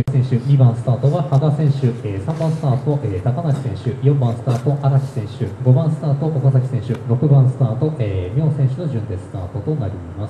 選手、2番スタートは羽賀選手、3番スタート、高梨選手、4番スタート、荒木選手、5番スタート、岡崎選手、6番スタート、妙選手の順でスタートとなります。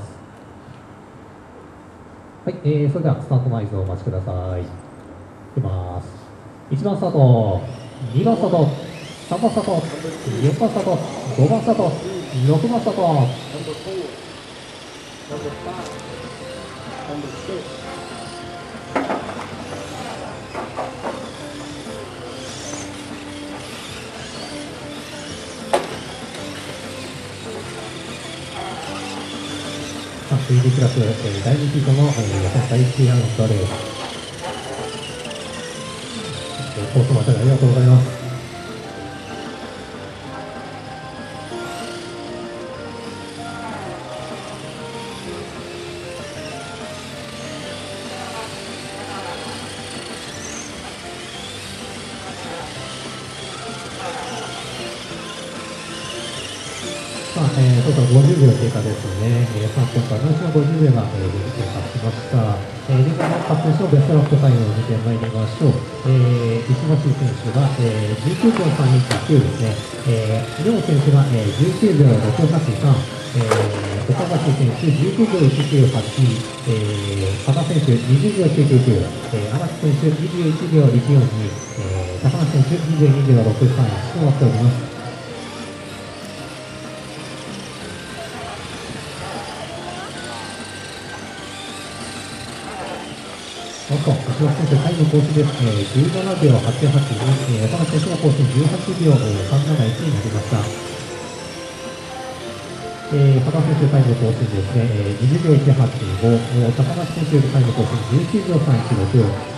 はい、それではスタートの合図をお待ちください。いきます。1番スタート、2番スタート、3番スタート、4番スタート、5番スタート、6番スタート。3クラス、第2ヒートの予選第1ラウンドです。コースまでありがとうございます。そうそう、50秒経過ですね。3分間のうちの50秒が、経過しました。現在の発表のベストラップタイムを見てまいりましょう。石橋選手が、19秒329ですね。両選手が、19秒683。岡崎選手19秒198。羽賀選手20秒999。荒木選手21秒142。高梨選手22秒63となっております。石橋選手、タイム更新です。17秒88に、岡田選手の更新18秒371になりました。羽賀選手、タイム更新ですね。20秒185。高梨選手、タイム更新19秒316。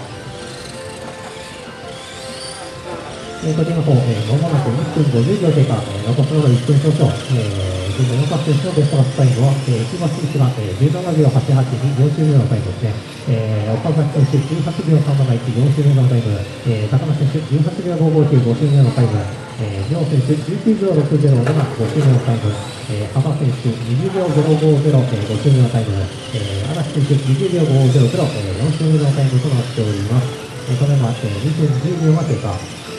時の方、まもなく1分50秒経過、残すのが1分少々。現在の各選手のベストラップタイムは、石橋選手が17秒88に4周目のタイムですね。岡崎選手18秒371、4周目のタイム。高梨選手18秒559、5周目のタイム。両選手19秒607、5周目のタイム。羽賀選手20秒050、5周目のタイム。荒木選手20秒500、4周目のタイムとなっております。それまで2分10秒が経過。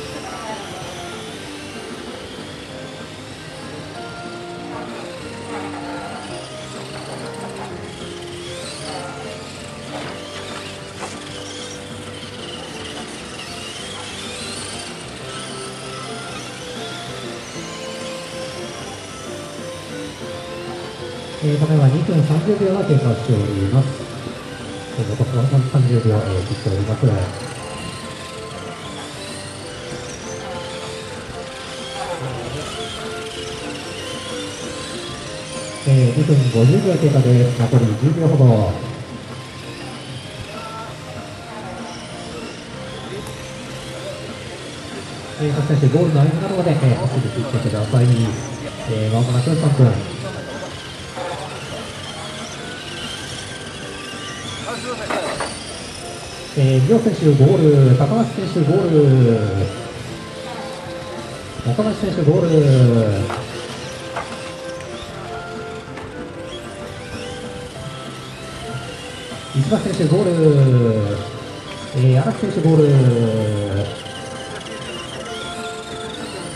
ただいま2分30秒が経過しております。残すは30秒、切っております。2分50秒経過です。残り10秒ほど。各選手、ゴールの合図などまで、走り切ってください。まもなく3分。両選手ゴール、高梨選手ゴール、岡梨選手ゴール、石橋選手ゴール、荒木選手ゴール、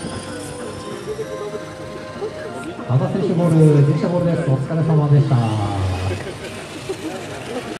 羽賀選手ゴール、自転車ゴールです。お疲れ様でした。